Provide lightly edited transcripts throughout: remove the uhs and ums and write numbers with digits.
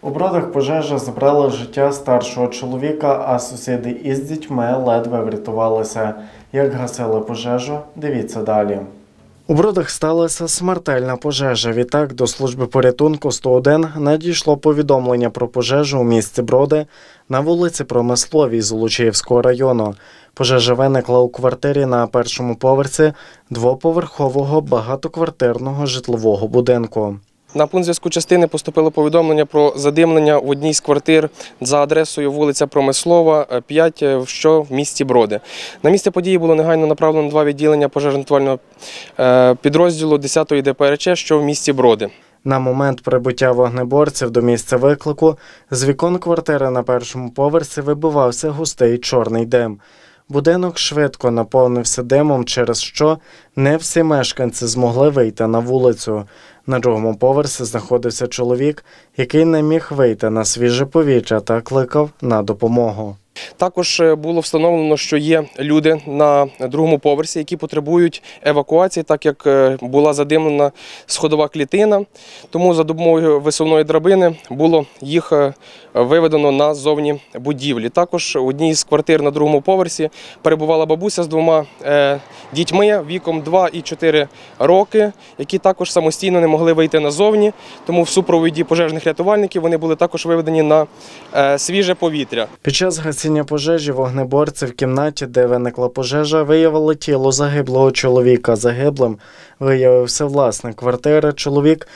У Бродах пожежа забрала життя старшого чоловіка, а сусіди із дітьми ледве врятувалися. Як гасили пожежу, дивіться далі. У Бродах сталася смертельна пожежа. Відтак до служби порятунку 101 надійшло повідомлення про пожежу у місті Броди на вулиці Промисловій Золочіївського району. Пожежа виникла у квартирі на першому поверсі двоповерхового багатоквартирного житлового будинку. На пункт зв'язку частини поступило повідомлення про задимлення в одній з квартир за адресою вулиця Промислова, 5, що в місті Броди. На місце події було негайно направлено 2 відділення пожежно-рятувального підрозділу 10-ї ДПРЧ, що в місті Броди. На момент прибуття вогнеборців до місця виклику з вікон квартири на першому поверсі вибивався густий чорний дим. Будинок швидко наповнився димом, через що не всі мешканці змогли вийти на вулицю. На другому поверсі знаходився чоловік, який не міг вийти на свіже повітря та кликав на допомогу. Також було встановлено, що є люди на другому поверсі, які потребують евакуації, так як була задимлена сходова клітина. Тому за допомогою висувної драбини було їх виведено назовні будівлі. Також у одній з квартир на другому поверсі перебувала бабуся з 2 дітьми віком 2 і 4 роки, які також самостійно не могли вийти назовні. Тому в супроводі пожежних рятувальників вони були також виведені на свіже повітря. Під час гасіння пожежі вогнеборці в кімнаті, де виникла пожежа, виявили тіло загиблого чоловіка. Загиблим виявився власник квартири, чоловік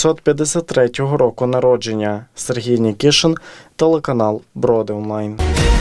1953 року народження. Сергій Нікішин, телеканал Броди Онлайн.